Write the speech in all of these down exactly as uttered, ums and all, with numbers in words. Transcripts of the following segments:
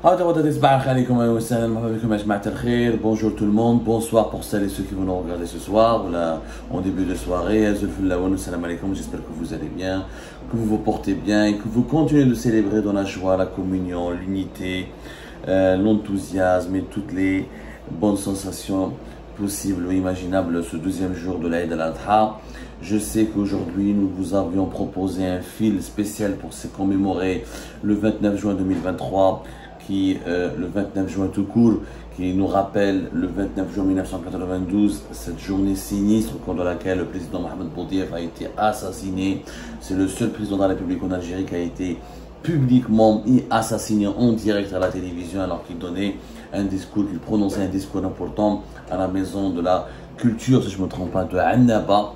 Bonjour tout le monde, bonsoir pour celles et ceux qui vont nous regarder ce soir ou là en début de soirée. J'espère que vous allez bien, que vous vous portez bien et que vous continuez de célébrer dans la joie, la communion, l'unité, euh, l'enthousiasme et toutes les bonnes sensations possibles ou imaginables ce deuxième jour de l'Aïd al-Adha. Je sais qu'aujourd'hui nous vous avions proposé un fil spécial pour se commémorer le vingt-neuf juin deux mille vingt-trois, qui euh, le vingt-neuf juin tout court, qui nous rappelle le vingt-neuf juin mille neuf cent quatre-vingt-douze, cette journée sinistre au cours de laquelle le président Mohamed Boudiaf a été assassiné. C'est le seul président de la République en Algérie qui a été publiquement assassiné en direct à la télévision alors qu'il donnait un discours, qu'il prononçait un discours important à la maison de la culture, si je ne me trompe pas, de Annaba.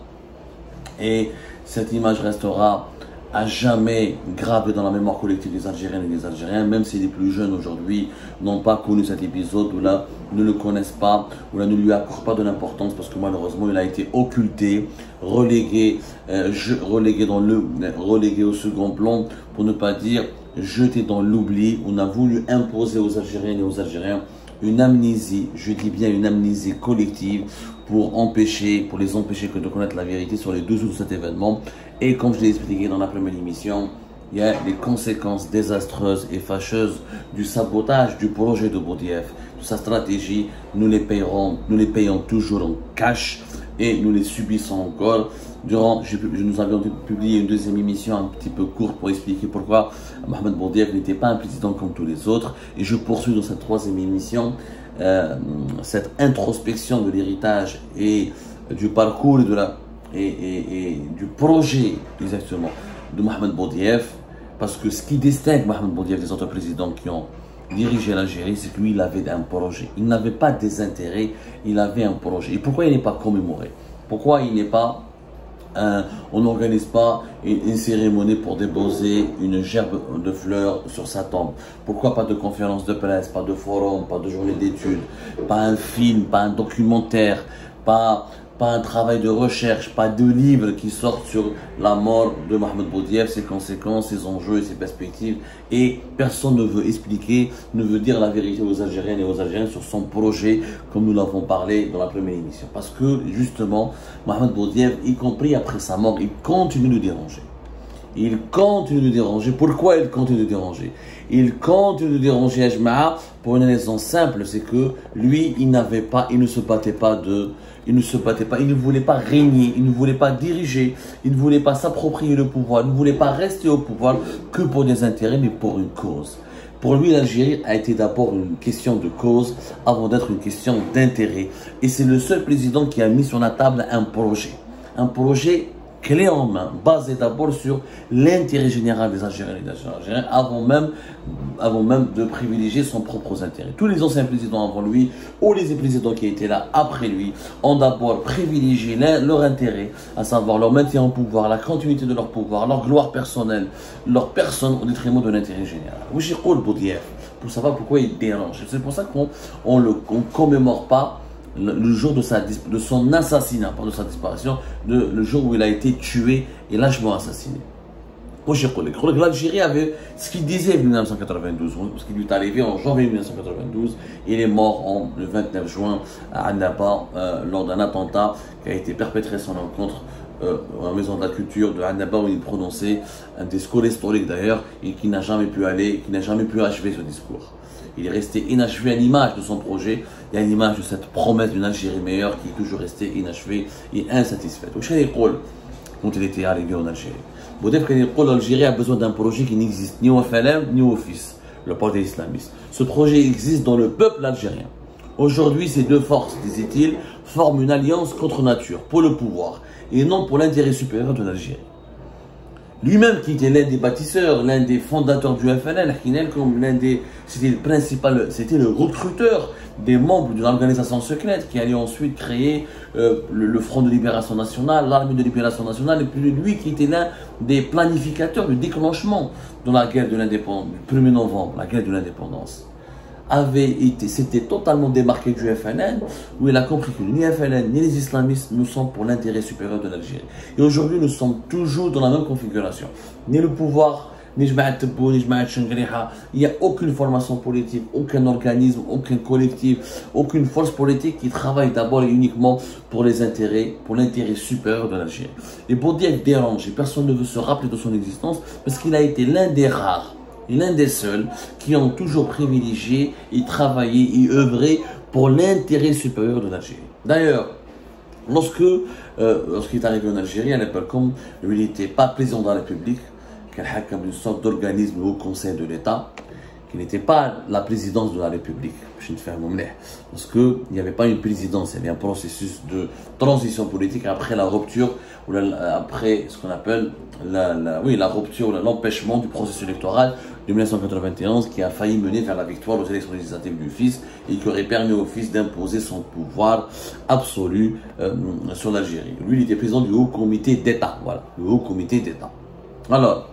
Et cette image restera à jamais gravée dans la mémoire collective des Algériennes et des Algériens, même si les plus jeunes aujourd'hui n'ont pas connu cet épisode, ou là ne le connaissent pas, ou là ne lui accordent pas de l'importance, parce que malheureusement il a été occulté, relégué, euh, je, relégué, dans le, relégué au second plan, pour ne pas dire jeté dans l'oubli. On a voulu imposer aux Algériennes et aux Algériens une amnésie, je dis bien une amnésie collective, pour empêcher, pour les empêcher que de connaître la vérité sur les deux jours de cet événement. Et comme je l'ai expliqué dans la première émission, il y a les conséquences désastreuses et fâcheuses du sabotage du projet de Boudiaf, de sa stratégie. Nous les payerons, nous les payons toujours en cash et nous les subissons encore. Durant, je, nous avions publié une deuxième émission un petit peu courte pour expliquer pourquoi Mohamed Boudiaf n'était pas un président comme tous les autres. Et je poursuis dans cette troisième émission euh, cette introspection de l'héritage et du parcours et, de la, et, et, et du projet exactement de Mohamed Boudiaf. Parce que ce qui distingue Mohamed Boudiaf des autres présidents qui ont dirigé l'Algérie, c'est que lui, il avait un projet. Il n'avait pas des intérêts, il avait un projet. Et pourquoi il n'est pas commémoré? Pourquoi il n'est pas Un, on n'organise pas une, une cérémonie pour déposer une gerbe de fleurs sur sa tombe? Pourquoi pas de conférence de presse, pas de forum, pas de journée d'études, pas un film, pas un documentaire, pas, pas un travail de recherche, pas de livres qui sortent sur la mort de Mohamed Boudiaf, ses conséquences, ses enjeux et ses perspectives? Et personne ne veut expliquer, ne veut dire la vérité aux Algériennes et aux Algériens sur son projet, comme nous l'avons parlé dans la première émission. Parce que justement, Mohamed Boudiaf, y compris après sa mort, il continue de déranger. Il continue de déranger. Pourquoi il continue de déranger? Il continue de déranger Ajma'a pour une raison simple, c'est que lui, il n'avait pas, il ne se battait pas de, il ne se battait pas, il ne voulait pas régner, il ne voulait pas diriger, il ne voulait pas s'approprier le pouvoir, il ne voulait pas rester au pouvoir que pour des intérêts, mais pour une cause. Pour lui, l'Algérie a été d'abord une question de cause avant d'être une question d'intérêt. Et c'est le seul président qui a mis sur la table un projet, un projet clé en main, basé d'abord sur l'intérêt général des Algériens et des Algériens, avant même, avant même de privilégier son propre intérêt. Tous les anciens présidents avant lui, ou les présidents qui étaient là après lui, ont d'abord privilégié leur intérêt, à savoir leur maintien en pouvoir, la continuité de leur pouvoir, leur gloire personnelle, leur personne au détriment de l'intérêt général. Oui, Boudiaf, pour savoir pourquoi il dérange. C'est pour ça qu'on ne commémore pas Le, le jour de, sa, de son assassinat, pas de sa disparition, de, le jour où il a été tué et lâchement assassiné. L'Algérie avait ce qu'il disait en mille neuf cent quatre-vingt-douze, ce qui lui est arrivé en janvier mille neuf cent quatre-vingt-douze. Il est mort en, le vingt-neuf juin à Annaba euh, lors d'un attentat qui a été perpétré à son encontre euh, à la maison de la culture de Annaba, où il prononçait un discours historique d'ailleurs et qui n'a jamais pu aller, qui n'a jamais pu achever ce discours. Il est resté inachevé à l'image de son projet et à l'image de cette promesse d'une Algérie meilleure qui est toujours restée inachevée et insatisfaite. Quand il était arrivé en Algérie, Boudiaf, l'Algérie a besoin d'un projet qui n'existe ni au F L M ni au F I S, le parti islamiste. Ce projet existe dans le peuple algérien. Aujourd'hui, ces deux forces, disait-il, forment une alliance contre nature, pour le pouvoir, et non pour l'intérêt supérieur de l'Algérie. Lui-même, qui était l'un des bâtisseurs, l'un des fondateurs du F L N, comme l'un des, c'était le principal, c'était le recruteur des membres d'une organisation secrète qui allait ensuite créer euh, le, le Front de Libération Nationale, l'Armée de Libération Nationale, et puis lui qui était l'un des planificateurs du déclenchement de la guerre de l'indépendance, du premier novembre, la guerre de l'indépendance, avait été, s'était totalement démarqué du F L N, où il a compris que ni F L N ni les islamistes nous sont pour l'intérêt supérieur de l'Algérie. Et aujourd'hui, nous sommes toujours dans la même configuration. Ni le pouvoir, ni Jmaat Tebboune, ni Jmaat Chengriha. Il n'y a aucune formation politique, aucun organisme, aucun collectif, aucune force politique qui travaille d'abord et uniquement pour les intérêts, pour l'intérêt supérieur de l'Algérie. Et Boudiaf dérange, personne ne veut se rappeler de son existence parce qu'il a été l'un des rares et l'un des seuls qui ont toujours privilégié et travaillé et œuvré pour l'intérêt supérieur de l'Algérie. D'ailleurs, lorsque euh, lorsqu'il est arrivé en Algérie, à l'époque, comme lui n'était pas président de la République, qu'il a comme une sorte d'organisme au Conseil de l'État, qui n'était pas la présidence de la République, parce qu'il n'y avait pas une présidence, il y avait un processus de transition politique après la rupture, ou la, après ce qu'on appelle la, la, oui, la rupture, l'empêchement du processus électoral de mille neuf cent quatre-vingt-onze qui a failli mener vers la victoire aux élections législatives du fils et qui aurait permis au fils d'imposer son pouvoir absolu euh, sur l'Algérie. Lui, il était président du Haut Comité d'État, voilà, le Haut Comité d'État. Alors,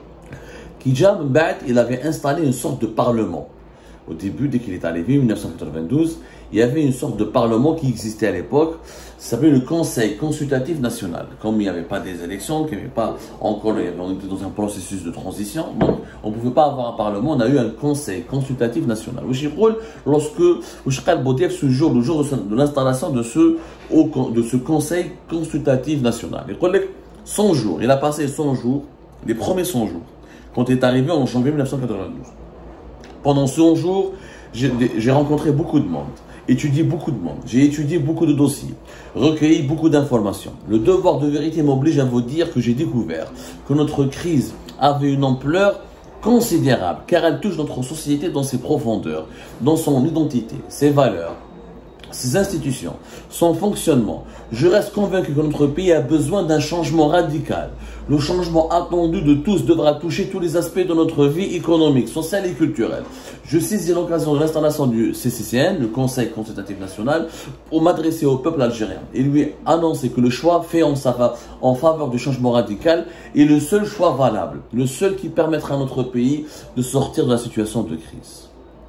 Kidja Mbad, il avait installé une sorte de parlement. Au début, dès qu'il est arrivé, en mille neuf cent quatre-vingt-douze, il y avait une sorte de parlement qui existait à l'époque, ça s'appelait le Conseil consultatif national. Comme il n'y avait pas des élections, qu'il n'y avait pas encore, on était dans un processus de transition, donc on ne pouvait pas avoir un parlement, on a eu un Conseil consultatif national. Lorsque Boudiaf, ce jour, le jour de l'installation de ce, de ce Conseil consultatif national, il a cent jours, il a passé cent jours, les premiers cent jours, quand il est arrivé en janvier mille neuf cent quatre-vingt-douze. Pendant cent jours, j'ai rencontré beaucoup de monde, étudié beaucoup de monde, j'ai étudié beaucoup de dossiers, recueilli beaucoup d'informations. Le devoir de vérité m'oblige à vous dire que j'ai découvert que notre crise avait une ampleur considérable, car elle touche notre société dans ses profondeurs, dans son identité, ses valeurs, ses institutions, son fonctionnement. Je reste convaincu que notre pays a besoin d'un changement radical. Le changement attendu de tous devra toucher tous les aspects de notre vie économique, sociale et culturelle. Je saisis l'occasion de l'installation du C C C N, le Conseil consultatif national, pour m'adresser au peuple algérien et lui annoncer que le choix fait en, sa, en faveur du changement radical est le seul choix valable, le seul qui permettra à notre pays de sortir de la situation de crise.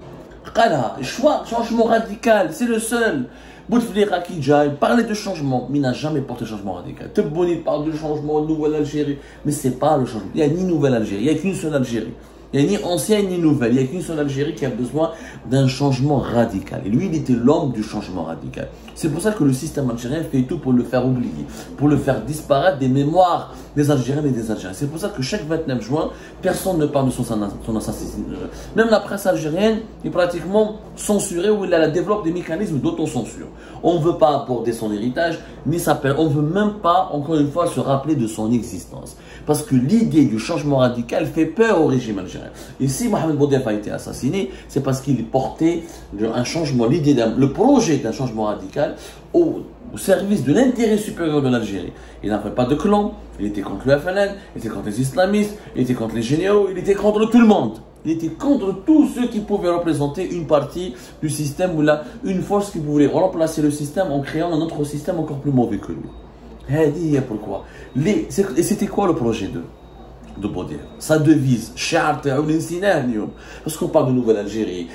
Choix, changement radical, c'est le seul. Bouteflika Kidja, il parlait de changement, mais il n'a jamais porté changement radical. Tebboune, il parle de changement, nouvelle Algérie, mais ce n'est pas le changement. Il n'y a ni nouvelle Algérie, il n'y a qu'une seule Algérie. Il n'y a ni ancienne ni nouvelle, il n'y a qu'une seule Algérie qui a besoin d'un changement radical. Et lui, il était l'homme du changement radical. C'est pour ça que le système algérien fait tout pour le faire oublier, pour le faire disparaître des mémoires des Algériens et des Algériens. C'est pour ça que chaque vingt-neuf juin, personne ne parle de son, son assassinat. Même la presse algérienne est pratiquement censurée ou elle développe des mécanismes d'autocensure. On ne veut pas aborder son héritage, ni sa perte. On ne veut même pas, encore une fois, se rappeler de son existence. Parce que l'idée du changement radical fait peur au régime algérien. Et si Mohamed Boudiaf a été assassiné, c'est parce qu'il portait un changement, l'idée le projet d'un changement radical au, au service de l'intérêt supérieur de l'Algérie. Il n'avait pas de clan, il était contre le F L N, il était contre les islamistes, il était contre les généraux, il était contre tout le monde. Il était contre tous ceux qui pouvaient représenter une partie du système ou là, une force qui pouvait remplacer le système en créant un autre système encore plus mauvais que lui. Pourquoi? Et c'était quoi le projet de de Boudiaf? Sa devise, parce qu'on parle de Nouvelle Algérie,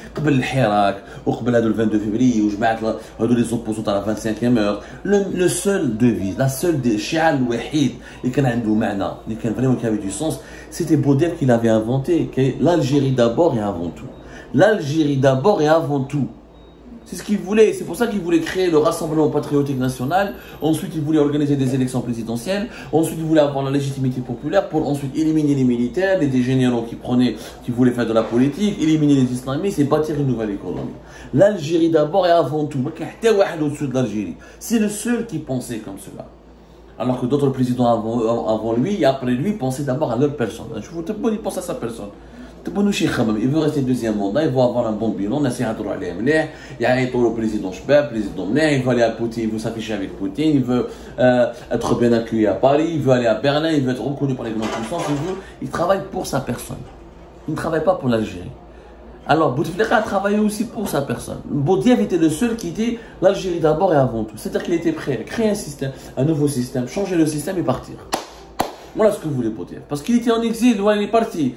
le vingt-deux février, où je mets les opposants à la vingt-cinquième heure. Le seul devise, la seule des shi'al wahid, et qui avait du sens, c'était Boudiaf qui l'avait inventé. L'Algérie d'abord et avant tout. L'Algérie d'abord et avant tout. C'est ce qu'il voulait, c'est pour ça qu'il voulait créer le Rassemblement patriotique national, ensuite il voulait organiser des élections présidentielles, ensuite il voulait avoir la légitimité populaire pour ensuite éliminer les militaires, les généraux qui prenaient, qui voulaient faire de la politique, éliminer les islamistes et bâtir une nouvelle économie. L'Algérie d'abord et avant tout, au-dessus de l'Algérie. C'est le seul qui pensait comme cela. Alors que d'autres présidents avant, avant lui et après lui pensaient d'abord à leur personne. Je vous dis, il pense à sa personne. Il veut rester deuxième mandat, il veut avoir un bon bilan, il y a le président Chbeb, président Mner, il veut aller à Poutine, il veut s'afficher avec Poutine, il veut euh, être bien accueilli à Paris, il veut aller à Berlin, il veut être reconnu par les grandes puissances, il, veut, il travaille pour sa personne. Il ne travaille pas pour l'Algérie. Alors Bouteflika a travaillé aussi pour sa personne. Boudiaf était le seul qui était l'Algérie d'abord et avant tout. C'est-à-dire qu'il était prêt à créer un système, un nouveau système, changer le système et partir. Voilà ce que voulait Boudiaf. Parce qu'il était en exil, il est parti.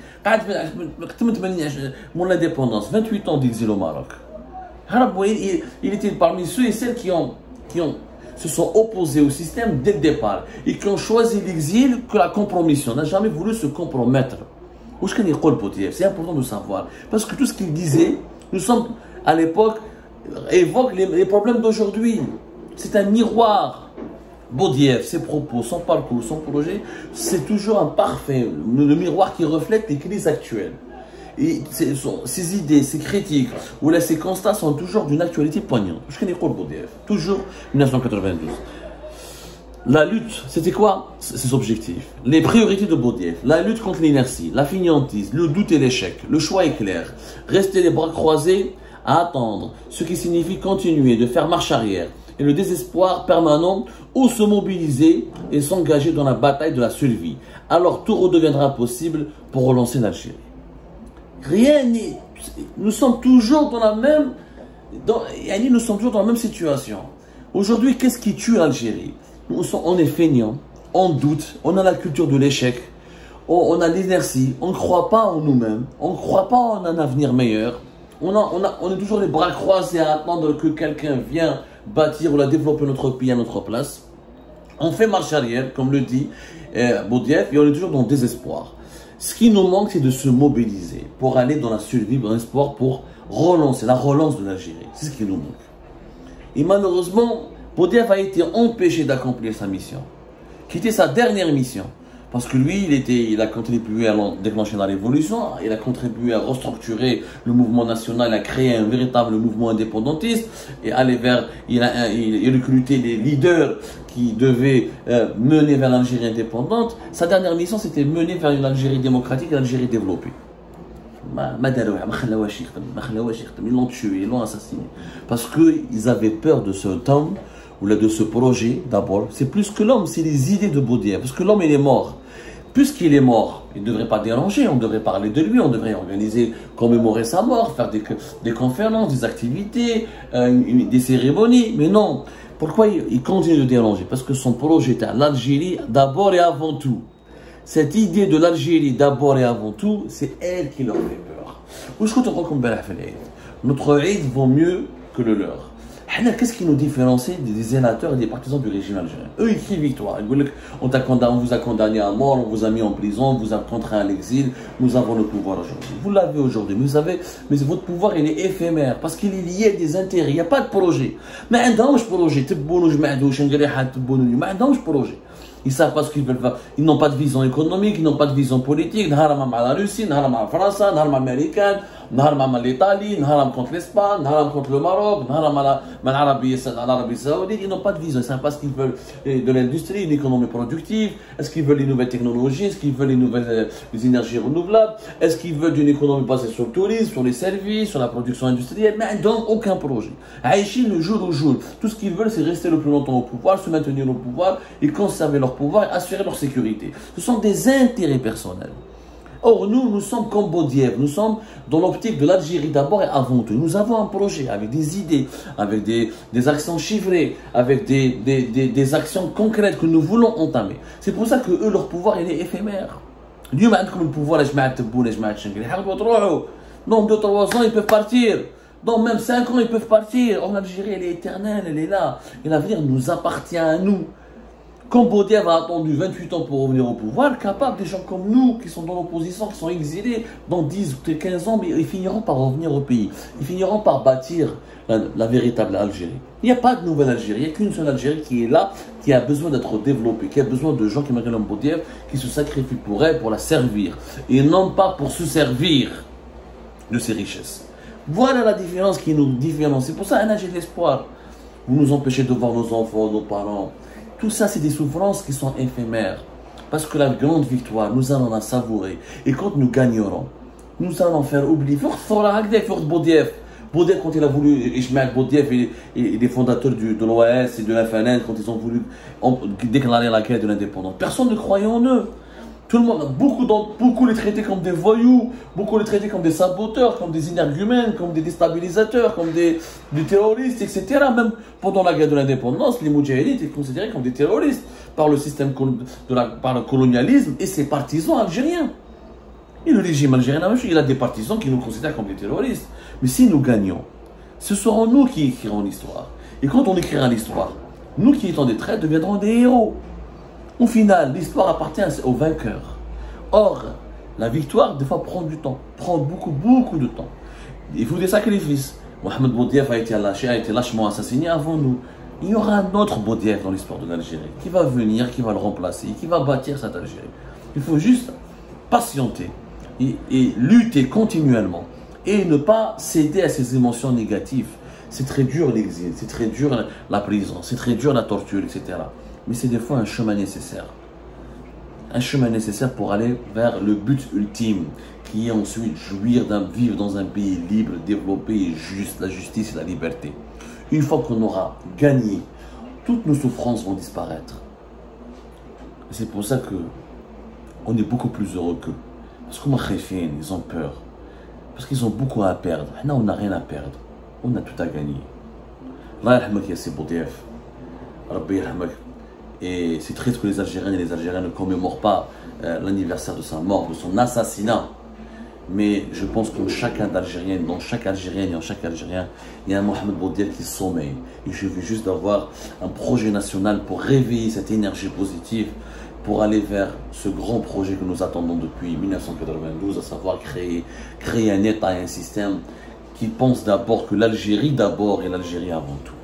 Mon indépendance, vingt-huit ans d'exil au Maroc. Il, il était parmi ceux et celles qui, ont, qui ont, se sont opposés au système dès le départ et qui ont choisi l'exil que la compromission. On n'a jamais voulu se compromettre. C'est important de savoir. Parce que tout ce qu'il disait, nous sommes à l'époque, évoque les, les problèmes d'aujourd'hui. C'est un miroir. Baudief, ses propos, son parcours, son projet, c'est toujours un parfait, le, le miroir qui reflète les crises actuelles. Et ses, son, ses idées, ses critiques, ou là, ses constats sont toujours d'une actualité poignante. Je connais quoi Baudief? Toujours mille neuf cent quatre-vingt-douze. La lutte, c'était quoi ses objectifs? Les priorités de Baudief. La lutte contre l'inertie, la fainéantise, le doute et l'échec. Le choix est clair. Rester les bras croisés à attendre, ce qui signifie continuer de faire marche arrière. Et le désespoir permanent ou se mobiliser et s'engager dans la bataille de la survie. Alors tout redeviendra possible pour relancer l'Algérie. Rien n'est... Nous sommes toujours dans la même... Dans, nous sommes toujours dans la même situation. Aujourd'hui, qu'est-ce qui tue l'Algérie? On est feignants, on doute, on a la culture de l'échec, on, on a l'inertie, on ne croit pas en nous-mêmes, on ne croit pas en un avenir meilleur. On, a, on, a, on est toujours les bras croisés à attendre que quelqu'un vienne bâtir ou la développer notre pays à notre place. On fait marche arrière, comme le dit euh, Baudief, et on est toujours dans le désespoir. Ce qui nous manque, c'est de se mobiliser pour aller dans la survie, dans l'espoir, pour relancer, la relance de l'Algérie. C'est ce qui nous manque. Et malheureusement, Baudief a été empêché d'accomplir sa mission, qui était sa dernière mission. Parce que lui, il, était, il a contribué à déclencher la révolution, il a contribué à restructurer le mouvement national, il a créé un véritable mouvement indépendantiste, et aller vers, il a, il, il a recruté les leaders qui devaient euh, mener vers l'Algérie indépendante. Sa dernière mission, c'était mener vers une Algérie démocratique et l'Algérie développée. Ils l'ont tué, ils l'ont assassiné. Parce qu'ils avaient peur de ce temps, ou là de ce projet, d'abord. C'est plus que l'homme, c'est les idées de Baudief. Parce que l'homme, il est mort. Puisqu'il est mort, il ne devrait pas déranger, on devrait parler de lui, on devrait organiser, commémorer sa mort, faire des, des conférences, des activités, euh, une, des cérémonies. Mais non. Pourquoi il, il continue de déranger? Parce que son projet était l'Algérie d'abord et avant tout. Cette idée de l'Algérie d'abord et avant tout, c'est elle qui leur fait peur. Notre Eid vaut mieux que le leur. Qu'est-ce qui nous différencie des zélateurs et des partisans du régime algérien? Eux, ils crient victoire. On, on vous a condamné à mort, on vous a mis en prison, on vous a contraint à l'exil. Nous avons le pouvoir aujourd'hui. Vous l'avez aujourd'hui, mais vous savez, mais votre pouvoir, il est éphémère parce qu'il est lié à des intérêts. Il n'y a pas de projet. Mais un projet, projet. Ils ne savent pas ce qu'ils veulent faire. Ils n'ont pas de vision économique, ils n'ont pas de vision politique. Ils n'ont pas la Russie, ils n'ont pas la France, ils n'ont pas l'Américaine, ils n'ont pas l'Italie, ils n'ont pas contre l'Espagne, ils n'ont pas contre le Maroc, ils n'ont pas l'Arabie Saoudite. Ils n'ont pas de vision. Ils ne savent pas ce qu'ils veulent de l'industrie, une économie productive. Est-ce qu'ils veulent les nouvelles technologies? Est-ce qu'ils veulent les nouvelles les énergies renouvelables? Est-ce qu'ils veulent une économie basée sur le tourisme, sur les services, sur la production industrielle? Mais ils n'ont aucun projet. Haïti, le jour au jour, tout ce qu'ils veulent, c'est rester le plus longtemps au pouvoir, se maintenir au pouvoir et conserver leur pouvoir et assurer leur sécurité. Ce sont des intérêts personnels. Or, nous, nous sommes comme Baudief, nous sommes dans l'optique de l'Algérie d'abord et avant tout. Nous avons un projet avec des idées, avec des, des actions chiffrées, avec des, des, des, des actions concrètes que nous voulons entamer. C'est pour ça que eux, leur pouvoir, il est éphémère. Dieu m'a dit que le pouvoir, dans deux trois ans, ils peuvent partir. Dans même cinq ans, ils peuvent partir. Or, l'Algérie, elle est éternelle, elle est là. Et l'avenir nous appartient à nous. Quand Baudief a attendu vingt-huit ans pour revenir au pouvoir, capable des gens comme nous, qui sont dans l'opposition, qui sont exilés, dans dix ou quinze ans, mais ils finiront par revenir au pays. Ils finiront par bâtir la, la véritable Algérie. Il n'y a pas de nouvelle Algérie, il n'y a qu'une seule Algérie qui est là, qui a besoin d'être développée, qui a besoin de gens qui m'appellent Baudief, qui se sacrifient pour elle, pour la servir, et non pas pour se servir de ses richesses. Voilà la différence qui nous différencie. C'est pour ça, j'ai de l'espoir. Vous nous empêchez de voir nos enfants, nos parents. Tout ça, c'est des souffrances qui sont éphémères. Parce que la grande victoire, nous allons la savourer. Et quand nous gagnerons, nous allons faire oublier. Baudief, Baudief, quand il a voulu, Ismaël Baudief et, et, et les fondateurs du, de l'O A S et de l'F N N, quand ils ont voulu déclarer la guerre de l'indépendance, personne ne croyait en eux. Tout le monde, beaucoup, beaucoup les traitaient comme des voyous, beaucoup les traitaient comme des saboteurs, comme des énergumènes, comme des déstabilisateurs, comme des, des terroristes, et cetera. Même pendant la guerre de l'indépendance, les Moudjahidines étaient considérés comme des terroristes par le système de la, par le colonialisme et ses partisans algériens. Et le régime algérien, il a des partisans qui nous considèrent comme des terroristes. Mais si nous gagnons, ce seront nous qui écrirons l'histoire. Et quand on écrira l'histoire, nous qui étions des traîtres deviendrons des héros. Au final, l'histoire appartient aux vainqueurs. Or, La victoire, des fois, prend du temps, prend beaucoup, beaucoup de temps. Il faut des sacrifices. Mohamed Boudiaf a été lâché, a été lâchement assassiné avant nous. Il y aura un autre Boudiaf dans l'histoire de l'Algérie qui va venir, qui va le remplacer, qui va bâtir cette Algérie. Il faut juste patienter et, et lutter continuellement et ne pas céder à ces émotions négatives. C'est très dur l'exil, c'est très dur la prison, c'est très dur la torture, et cetera. Mais c'est des fois un chemin nécessaire. Un chemin nécessaire pour aller vers le but ultime, qui est ensuite jouir d'un vivre dans un pays libre, développé et juste, la justice et la liberté. Une fois qu'on aura gagné, toutes nos souffrances vont disparaître. C'est pour ça que on est beaucoup plus heureux qu'eux. Parce que ils ont peur. Parce qu'ils ont beaucoup à perdre. Là, on n'a rien à perdre. On a tout à gagner. Allah yarhamak ya Sidi Boudiaf. Rabbi yarhamak. Et c'est triste que les Algériens et les Algériens ne commémorent pas euh, l'anniversaire de sa mort, de son assassinat. Mais je pense que chacun d'Algérien, dans chaque Algérienne et en chaque Algérien, il y a un Mohamed Boudiaf qui sommeille. Et je veux juste d'avoir un projet national pour réveiller cette énergie positive, pour aller vers ce grand projet que nous attendons depuis mille neuf cent quatre-vingt-douze, à savoir créer, créer un État et un système qui pense d'abord que l'Algérie d'abord et l'Algérie avant tout.